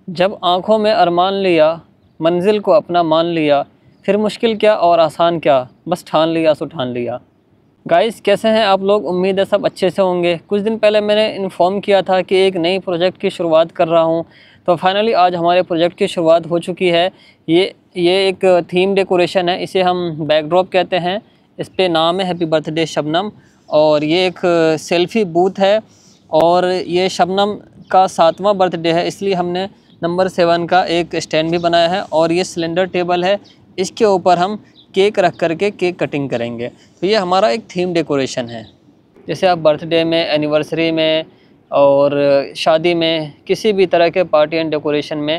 जब आँखों में अरमान लिया, मंजिल को अपना मान लिया, फिर मुश्किल क्या और आसान क्या, बस ठान लिया सो ठान लिया। गाइस, कैसे हैं आप लोग? उम्मीद है सब अच्छे से होंगे। कुछ दिन पहले मैंने इन्फॉर्म किया था कि एक नई प्रोजेक्ट की शुरुआत कर रहा हूं, तो फाइनली आज हमारे प्रोजेक्ट की शुरुआत हो चुकी है। ये एक थीम डेकोरेशन है, इसे हम बैकड्रॉप कहते हैं। इस पे नाम है हैप्पी बर्थडे शबनम, और ये एक सेल्फ़ी बूथ है। और ये शबनम का 7वां बर्थडे है, इसलिए हमने नंबर 7 का एक स्टैंड भी बनाया है। और ये सिलेंडर टेबल है, इसके ऊपर हम केक रख करके केक कटिंग करेंगे। तो ये हमारा एक थीम डेकोरेशन है। जैसे आप बर्थडे में, एनिवर्सरी में और शादी में, किसी भी तरह के पार्टी एंड डेकोरेशन में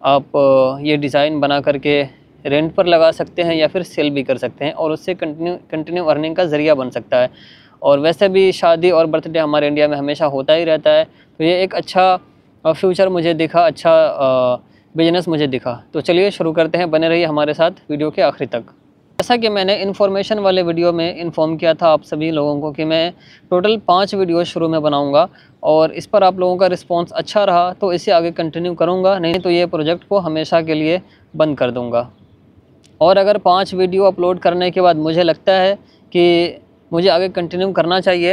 आप ये डिज़ाइन बना करके रेंट पर लगा सकते हैं या फिर सेल भी कर सकते हैं, और उससे कंटिन्यू अर्निंग का ज़रिया बन सकता है। और वैसे भी शादी और बर्थडे हमारे इंडिया में हमेशा होता ही रहता है, तो ये एक अच्छा फ्यूचर मुझे दिखा, अच्छा बिजनेस मुझे दिखा। तो चलिए शुरू करते हैं, बने रहिए हमारे साथ वीडियो के आखिरी तक। जैसा कि मैंने इन्फॉर्मेशन वाले वीडियो में इन्फॉर्म किया था आप सभी लोगों को कि मैं टोटल 5 वीडियो शुरू में बनाऊंगा, और इस पर आप लोगों का रिस्पांस अच्छा रहा तो इसे आगे कंटिन्यू करूंगा, नहीं तो ये प्रोजेक्ट को हमेशा के लिए बंद कर दूंगा। और अगर 5 वीडियो अपलोड करने के बाद मुझे लगता है कि मुझे आगे कंटिन्यू करना चाहिए,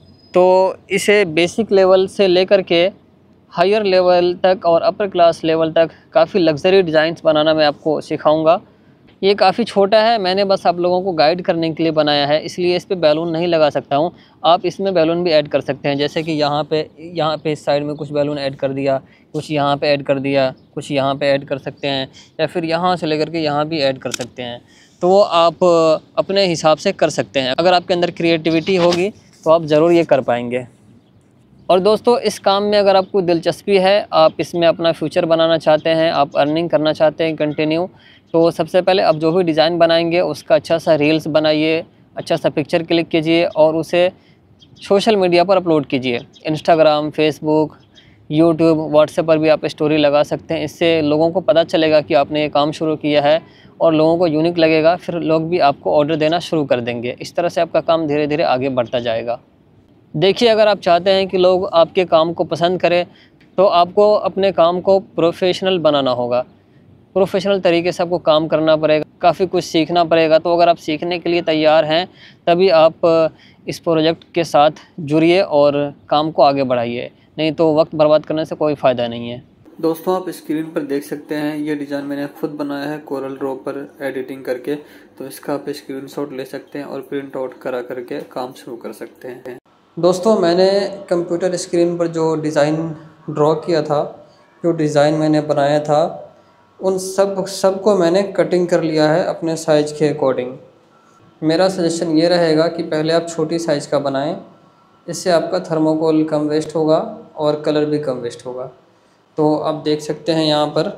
तो इसे बेसिक लेवल से लेकर के हायर लेवल तक और अपर क्लास लेवल तक काफ़ी लग्जरी डिज़ाइंस बनाना मैं आपको सिखाऊंगा। ये काफ़ी छोटा है, मैंने बस आप लोगों को गाइड करने के लिए बनाया है, इसलिए इस पे बैलून नहीं लगा सकता हूँ। आप इसमें बैलून भी ऐड कर सकते हैं, जैसे कि यहाँ पे इस साइड में कुछ बैलून ऐड कर दिया, कुछ यहाँ पे ऐड कर दिया, कुछ यहाँ पे ऐड कर सकते हैं, या फिर यहाँ से लेकर के यहाँ भी ऐड कर सकते हैं। तो वो आप अपने हिसाब से कर सकते हैं। अगर आपके अंदर क्रिएटिविटी होगी तो आप ज़रूर ये कर पाएंगे। और दोस्तों, इस काम में अगर आपको दिलचस्पी है, आप इसमें अपना फ्यूचर बनाना चाहते हैं, आप अर्निंग करना चाहते हैं कंटिन्यू, तो सबसे पहले आप जो भी डिज़ाइन बनाएंगे उसका अच्छा सा रील्स बनाइए, अच्छा सा पिक्चर क्लिक कीजिए और उसे सोशल मीडिया पर अपलोड कीजिए। इंस्टाग्राम, फेसबुक, यूट्यूब, व्हाट्सएप पर भी आप स्टोरी लगा सकते हैं। इससे लोगों को पता चलेगा कि आपने ये काम शुरू किया है और लोगों को यूनिक लगेगा, फिर लोग भी आपको ऑर्डर देना शुरू कर देंगे। इस तरह से आपका काम धीरे धीरे आगे बढ़ता जाएगा। देखिए, अगर आप चाहते हैं कि लोग आपके काम को पसंद करें, तो आपको अपने काम को प्रोफेशनल बनाना होगा। प्रोफेशनल तरीके से आपको काम करना पड़ेगा, काफ़ी कुछ सीखना पड़ेगा। तो अगर आप सीखने के लिए तैयार हैं, तभी आप इस प्रोजेक्ट के साथ जुड़िए और काम को आगे बढ़ाइए, नहीं तो वक्त बर्बाद करने से कोई फ़ायदा नहीं है। दोस्तों, आप स्क्रीन पर देख सकते हैं, ये डिज़ाइन मैंने खुद बनाया है कोरल ड्रॉ पर एडिटिंग करके। तो इसका आप स्क्रीनशॉट ले सकते हैं और प्रिंट आउट करा करके काम शुरू कर सकते हैं। दोस्तों, मैंने कंप्यूटर स्क्रीन पर जो डिज़ाइन ड्रॉ किया था, जो डिज़ाइन मैंने बनाया था, उन सब को मैंने कटिंग कर लिया है अपने साइज़ के अकॉर्डिंग। मेरा सजेशन ये रहेगा कि पहले आप छोटी साइज़ का बनाएं, इससे आपका थर्मोकोल कम वेस्ट होगा और कलर भी कम वेस्ट होगा। तो आप देख सकते हैं यहाँ पर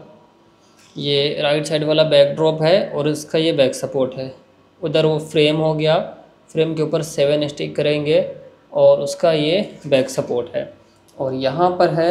ये राइट साइड वाला बैक ड्रॉप है और इसका ये बैक सपोर्ट है। उधर वो फ्रेम हो गया, फ्रेम के ऊपर 7 स्टिक करेंगे और उसका ये बैक सपोर्ट है। और यहाँ पर है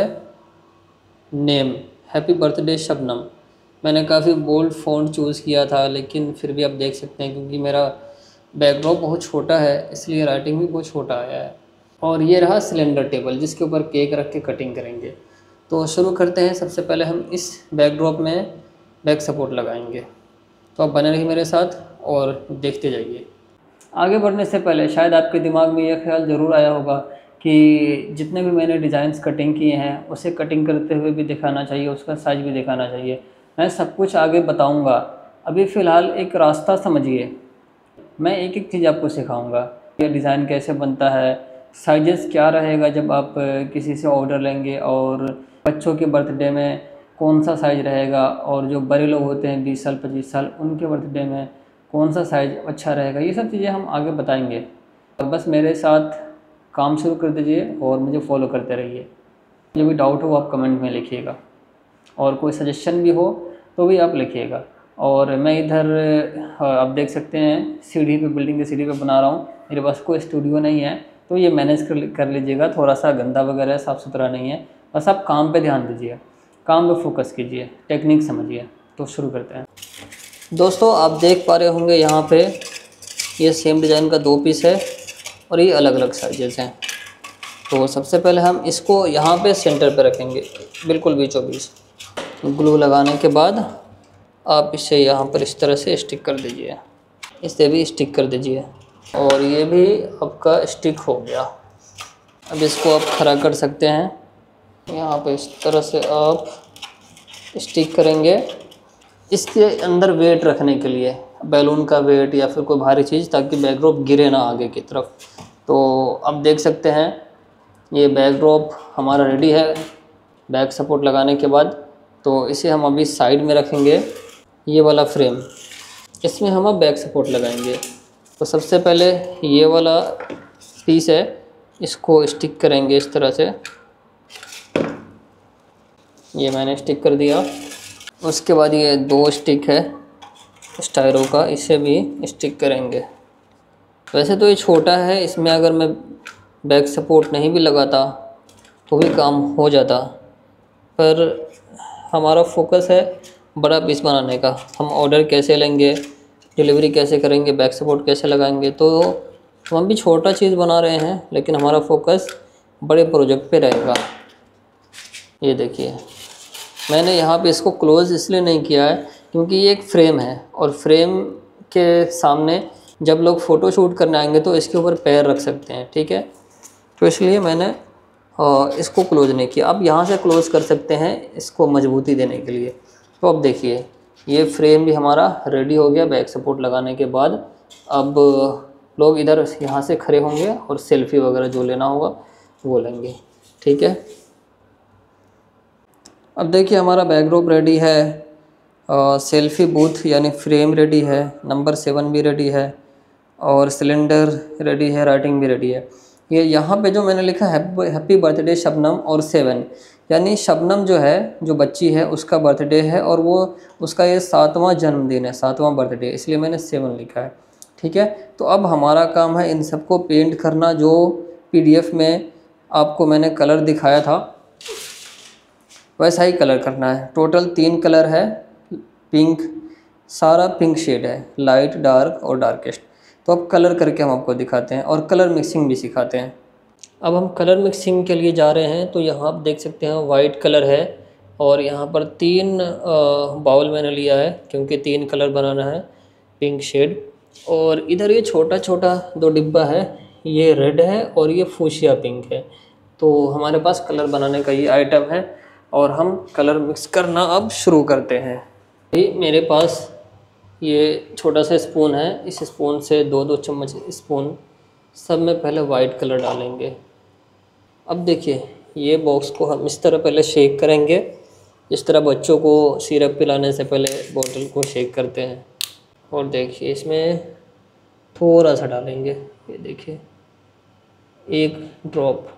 नेम, हैप्पी बर्थडे शबनम। मैंने काफ़ी बोल्ड फ़ॉन्ट चूज़ किया था, लेकिन फिर भी आप देख सकते हैं क्योंकि मेरा बैकड्रॉप बहुत छोटा है, इसलिए राइटिंग भी बहुत छोटा आया है। और ये रहा सिलेंडर टेबल, जिसके ऊपर केक रख के कटिंग करेंगे। तो शुरू करते हैं। सबसे पहले हम इस बैकड्रॉप में बैक सपोर्ट लगाएंगे। तो आप बने रहिए मेरे साथ और देखते जाइए। आगे बढ़ने से पहले शायद आपके दिमाग में यह ख्याल ज़रूर आया होगा कि जितने भी मैंने डिज़ाइंस कटिंग किए हैं उसे कटिंग करते हुए भी दिखाना चाहिए, उसका साइज़ भी दिखाना चाहिए। मैं सब कुछ आगे बताऊंगा, अभी फ़िलहाल एक रास्ता समझिए। मैं एक एक चीज़ आपको सिखाऊंगा, ये डिज़ाइन कैसे बनता है, साइजेस क्या रहेगा जब आप किसी से ऑर्डर लेंगे, और बच्चों के बर्थडे में कौन सा साइज़ रहेगा, और जो बड़े लोग होते हैं 20 साल 25 साल, उनके बर्थडे में कौन सा साइज़ अच्छा रहेगा। ये सब चीज़ें हम आगे बताएंगे। बस मेरे साथ काम शुरू कर दीजिए और मुझे फॉलो करते रहिए। जो भी डाउट हो आप कमेंट में लिखिएगा, और कोई सजेशन भी हो तो भी आप लिखिएगा। और मैं इधर आप देख सकते हैं सीढ़ी पे, बिल्डिंग की सीढ़ी पे बना रहा हूँ। मेरे पास कोई स्टूडियो नहीं है, तो ये मैनेज कर लीजिएगा। थोड़ा सा गंदा वगैरह, साफ़ सुथरा नहीं है। बस आप काम पे ध्यान दीजिए, काम पे फोकस कीजिए, टेक्निक समझिए। तो शुरू करते हैं। दोस्तों, आप देख पा रहे होंगे यहाँ पे ये सेम डिज़ाइन का 2 पीस है और ये अलग अलग साइजेस हैं। तो सबसे पहले हम इसको यहाँ पे सेंटर पे रखेंगे, बिल्कुल बीचों बीच। ग्लू लगाने के बाद आप इसे यहाँ पर इस तरह से स्टिक कर दीजिए, इसे भी स्टिक कर दीजिए और ये भी आपका स्टिक हो गया। अब इसको आप खड़ा कर सकते हैं, यहाँ पर इस तरह से आप स्टिक करेंगे। इसके अंदर वेट रखने के लिए, बैलून का वेट या फिर कोई भारी चीज़, ताकि बैकड्रॉप गिरे ना आगे की तरफ। तो अब देख सकते हैं ये बैकड्रॉप हमारा रेडी है बैक सपोर्ट लगाने के बाद। तो इसे हम अभी साइड में रखेंगे। ये वाला फ्रेम, इसमें हम अब बैक सपोर्ट लगाएंगे। तो सबसे पहले ये वाला पीस है, इसको स्टिक करेंगे इस तरह से। ये मैंने स्टिक कर दिया। उसके बाद ये 2 स्टिक है स्टायरो का, इसे भी स्टिक करेंगे। वैसे तो ये छोटा है, इसमें अगर मैं बैक सपोर्ट नहीं भी लगाता तो भी काम हो जाता, पर हमारा फोकस है बड़ा पीस बनाने का। हम ऑर्डर कैसे लेंगे, डिलीवरी कैसे करेंगे, बैक सपोर्ट कैसे लगाएंगे, तो हम भी छोटा चीज़ बना रहे हैं, लेकिन हमारा फोकस बड़े प्रोजेक्ट पे रहेगा। ये देखिए, मैंने यहाँ पे इसको क्लोज़ इसलिए नहीं किया है क्योंकि ये एक फ्रेम है और फ्रेम के सामने जब लोग फ़ोटो शूट करने आएंगे तो इसके ऊपर पैर रख सकते हैं, ठीक है। तो इसलिए मैंने इसको क्लोज़ नहीं किया। अब यहाँ से क्लोज़ कर सकते हैं इसको मजबूती देने के लिए। तो अब देखिए ये फ्रेम भी हमारा रेडी हो गया बैक सपोर्ट लगाने के बाद। अब लोग इधर यहाँ से खड़े होंगे और सेल्फ़ी वगैरह जो लेना होगा वो लेंगे, ठीक है। अब देखिए हमारा बैकड्रॉप रेडी है, सेल्फ़ी बूथ यानी फ्रेम रेडी है, नंबर 7 भी रेडी है और सिलेंडर रेडी है, राइटिंग भी रेडी है। ये यहाँ पे जो मैंने लिखा है हैप्पी बर्थडे शबनम और 7, यानी शबनम जो है, जो बच्ची है, उसका बर्थडे है और वो उसका ये 7वां जन्मदिन है, 7वां बर्थडे, इसलिए मैंने 7 लिखा है, ठीक है। तो अब हमारा काम है इन सबको पेंट करना। जो PDF में आपको मैंने कलर दिखाया था वैसा ही कलर करना है। टोटल 3 कलर है, पिंक, सारा पिंक शेड है, लाइट, डार्क और डार्केस्ट। तो अब कलर करके हम आपको दिखाते हैं और कलर मिक्सिंग भी सिखाते हैं। अब हम कलर मिक्सिंग के लिए जा रहे हैं। तो यहाँ आप देख सकते हैं वाइट कलर है और यहाँ पर 3 बाउल मैंने लिया है क्योंकि 3 कलर बनाना है, पिंक शेड। और इधर ये छोटा छोटा 2 डिब्बा है, ये रेड है और ये फूशिया पिंक है। तो हमारे पास कलर बनाने का ये आइटम है और हम कलर मिक्स करना अब शुरू करते हैं। मेरे पास ये छोटा सा स्पून है, इस स्पून से 2-2 चम्मच स्पून सब में पहले वाइट कलर डालेंगे। अब देखिए ये बॉक्स को हम इस तरह पहले शेक करेंगे, इस तरह बच्चों को सिरप पिलाने से पहले बोतल को शेक करते हैं। और देखिए इसमें थोड़ा सा डालेंगे, ये देखिए 1 ड्रॉप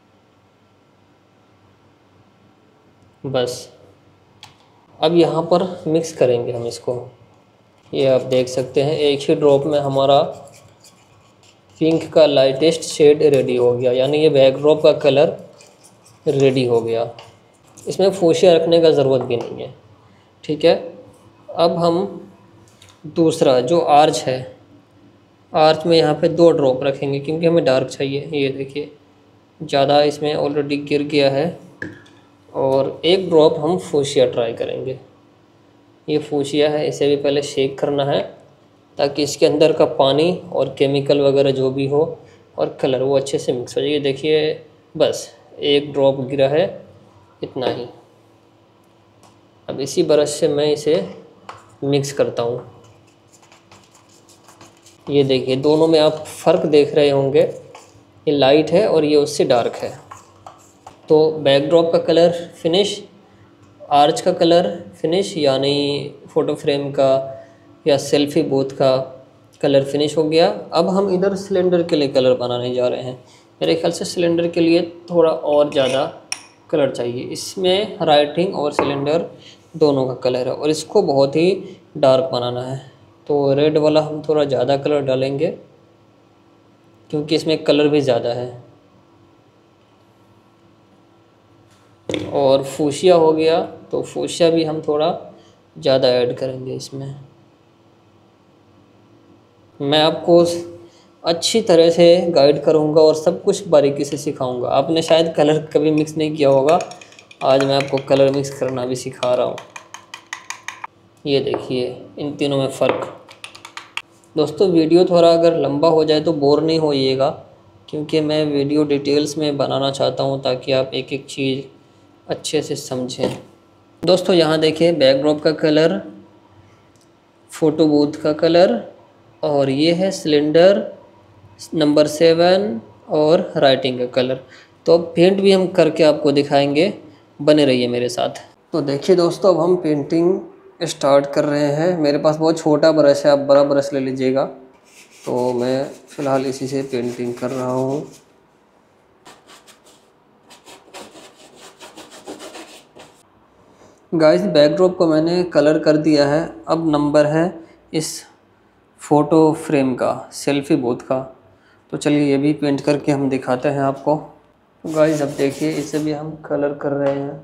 बस। अब यहाँ पर मिक्स करेंगे हम इसको। ये आप देख सकते हैं 1 ही ड्रॉप में हमारा पिंक का लाइटेस्ट शेड रेडी हो गया, यानी ये बैकड्रॉप का कलर रेडी हो गया। इसमें फूशिया रखने का ज़रूरत भी नहीं है, ठीक है। अब हम दूसरा जो आर्च है, आर्च में यहाँ पे 2 ड्रॉप रखेंगे क्योंकि हमें डार्क चाहिए। ये देखिए ज़्यादा इसमें ऑलरेडी गिर गया है। और 1 ड्रॉप हम फूशिया ट्राई करेंगे। ये फूशिया है, इसे भी पहले शेक करना है ताकि इसके अंदर का पानी और केमिकल वगैरह जो भी हो और कलर वो अच्छे से मिक्स हो जाए। ये देखिए बस 1 ड्रॉप गिरा है, इतना ही। अब इसी ब्रश से मैं इसे मिक्स करता हूँ। ये देखिए दोनों में आप फ़र्क देख रहे होंगे, ये लाइट है और ये उससे डार्क है। तो बैकड्रॉप का कलर फिनिश, आर्च का कलर फिनिश, यानी फ़ोटो फ्रेम का या सेल्फ़ी बूथ का कलर फिनिश हो गया। अब हम इधर सिलेंडर के लिए कलर बनाने जा रहे हैं। मेरे ख्याल से सिलेंडर के लिए थोड़ा और ज़्यादा कलर चाहिए। इसमें राइटिंग और सिलेंडर दोनों का कलर है और इसको बहुत ही डार्क बनाना है। तो रेड वाला हम थोड़ा ज़्यादा कलर डालेंगे क्योंकि इसमें कलर भी ज़्यादा है। और फूशिया हो गया तो फूशिया भी हम थोड़ा ज़्यादा ऐड करेंगे इसमें। मैं आपको अच्छी तरह से गाइड करूँगा और सब कुछ बारीकी से सिखाऊंगा। आपने शायद कलर कभी मिक्स नहीं किया होगा आज मैं आपको कलर मिक्स करना भी सिखा रहा हूँ। ये देखिए इन तीनों में फ़र्क। दोस्तों वीडियो थोड़ा अगर लंबा हो जाए तो बोर नहीं होइएगा, क्योंकि मैं वीडियो डिटेल्स में बनाना चाहता हूँ ताकि आप एक एक चीज़ अच्छे से समझें। दोस्तों यहाँ देखिए बैकड्रॉप का कलर, फ़ोटो बूथ का कलर, और ये है सिलेंडर नंबर 7 और राइटिंग का कलर। तो अब पेंट भी हम करके आपको दिखाएंगे, बने रहिए मेरे साथ। तो देखिए दोस्तों अब हम पेंटिंग स्टार्ट कर रहे हैं। मेरे पास बहुत छोटा ब्रश है, आप बड़ा ब्रश ले लीजिएगा। तो मैं फ़िलहाल इसी से पेंटिंग कर रहा हूँ। गाइस बैकड्रॉप को मैंने कलर कर दिया है। अब नंबर है इस फ़ोटो फ्रेम का, सेल्फी बूथ का। तो चलिए ये भी पेंट करके हम दिखाते हैं आपको। तो गाइस अब देखिए इसे भी हम कलर कर रहे हैं।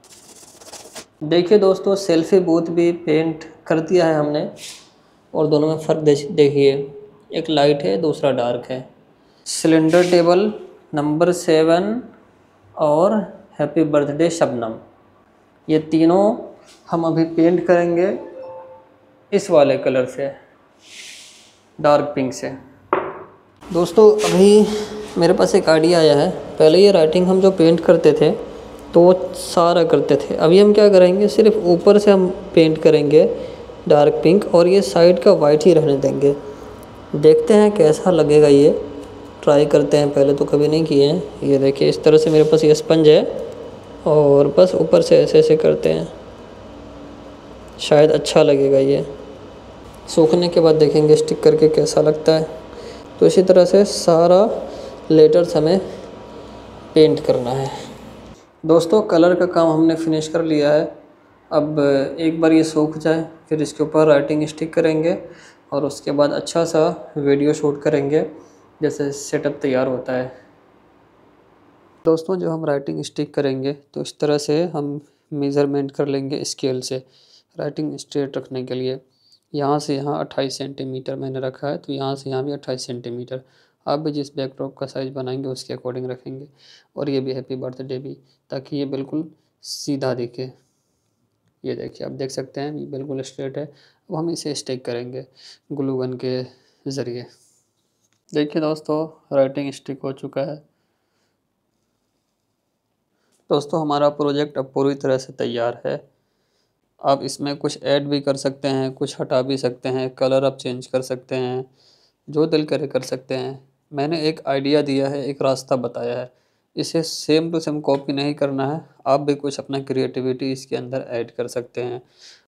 देखिए दोस्तों सेल्फी बूथ भी पेंट कर दिया है हमने, और दोनों में फ़र्क देखिए, एक लाइट है दूसरा डार्क है। सिलेंडर टेबल नंबर 7 और हैप्पी बर्थडे शबनम, ये तीनों हम अभी पेंट करेंगे इस वाले कलर से, डार्क पिंक से। दोस्तों अभी मेरे पास एक आइडिया आया है। पहले ये राइटिंग हम जो पेंट करते थे तो वो सारा करते थे, अभी हम क्या करेंगे, सिर्फ ऊपर से हम पेंट करेंगे डार्क पिंक, और ये साइड का वाइट ही रहने देंगे। देखते हैं कैसा लगेगा, ये ट्राई करते हैं। पहले तो कभी नहीं किए हैं। ये देखिए इस तरह से मेरे पास ये स्पंज है, और बस ऊपर से ऐसे ऐसे करते हैं, शायद अच्छा लगेगा। ये सूखने के बाद देखेंगे स्टिक करके कैसा लगता है। तो इसी तरह से सारा लेटर्स हमें पेंट करना है। दोस्तों कलर का काम हमने फिनिश कर लिया है। अब एक बार ये सूख जाए फिर इसके ऊपर राइटिंग स्टिक करेंगे, और उसके बाद अच्छा सा वीडियो शूट करेंगे जैसे सेटअप तैयार होता है। दोस्तों जो हम राइटिंग स्टिक करेंगे तो इस तरह से हम मेज़रमेंट कर लेंगे स्केल से, राइटिंग स्ट्रेट रखने के लिए। यहाँ से यहाँ 28 सेंटीमीटर मैंने रखा है, तो यहाँ से यहाँ भी 28 सेंटीमीटर। आप भी जिस बैकड्रॉप का साइज़ बनाएंगे उसके अकॉर्डिंग रखेंगे। और ये भी हैप्पी बर्थडे भी, ताकि ये बिल्कुल सीधा दिखे। ये देखिए आप देख सकते हैं ये बिल्कुल स्ट्रेट है। अब हम इसे स्टिक करेंगे ग्लू गन के ज़रिए। देखिए दोस्तों राइटिंग स्टिक हो चुका है। दोस्तों हमारा प्रोजेक्ट अब पूरी तरह से तैयार है। आप इसमें कुछ ऐड भी कर सकते हैं, कुछ हटा भी सकते हैं, कलर आप चेंज कर सकते हैं, जो दिल करे कर सकते हैं। मैंने एक आइडिया दिया है, एक रास्ता बताया है। इसे सेम टू सेम कॉपी नहीं करना है, आप भी कुछ अपना क्रिएटिविटी इसके अंदर ऐड कर सकते हैं।